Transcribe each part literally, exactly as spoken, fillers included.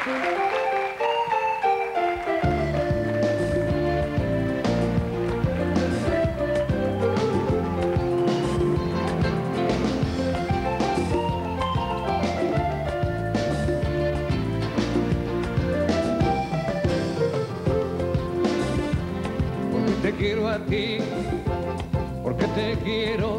Te quiero a ti, porque te quiero.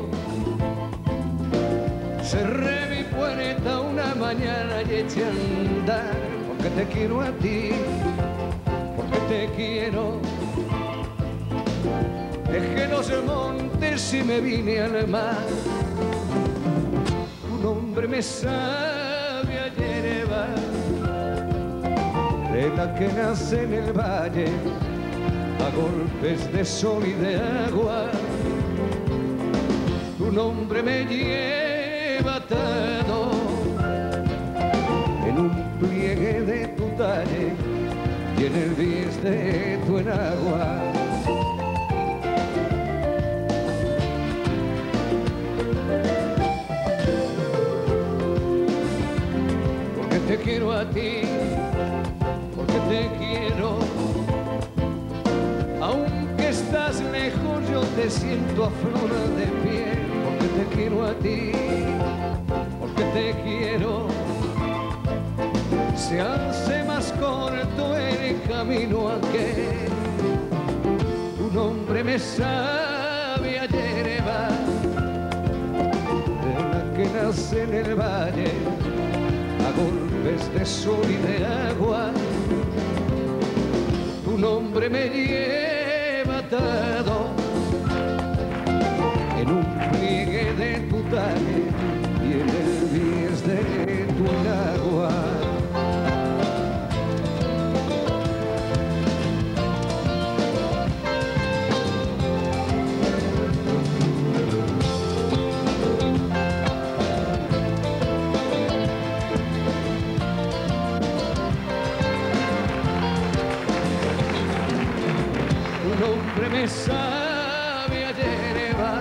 Cerré mi puerta una mañana y eché a andar, porque te quiero a ti, porque te quiero. Dejé los montes y me vine al mar. Un hombre me sabe a hierba, de la que nace en el valle, a golpes de sol y de agua. Tu nombre me lleva atado en un pliegue de tu talle y en el bies de tu enagua. Porque te quiero a ti, porque te quiero. Aunque estás lejos, yo te siento a flor de piel, porque te quiero a ti, porque te quiero. Se hace más corto el camino aquel. Tu nombre me sabe a hierba, de la que nace en el valle, a golpes de sol y de agua. Tu nombre me lleva atado en un pliegue de tu talle y en el bies de tu enagua. Me sabe a hierba,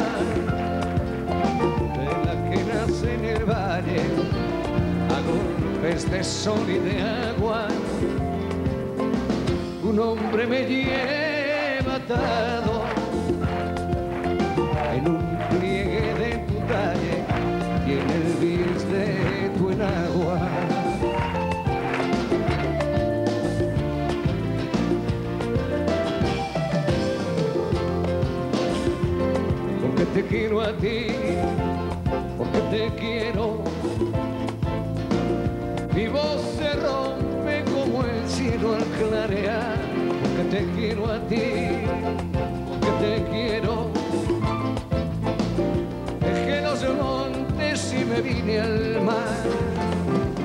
de la que nace en el valle, a golpes de sol y de agua. Un hombre me lleva atado en un pliegue de tu talle y en el bies de tu enagua. Te quiero a ti, porque te quiero. Mi voz se rompe como el cielo al clarear, porque te quiero a ti, porque te quiero. Dejé los montes y me vine al mar.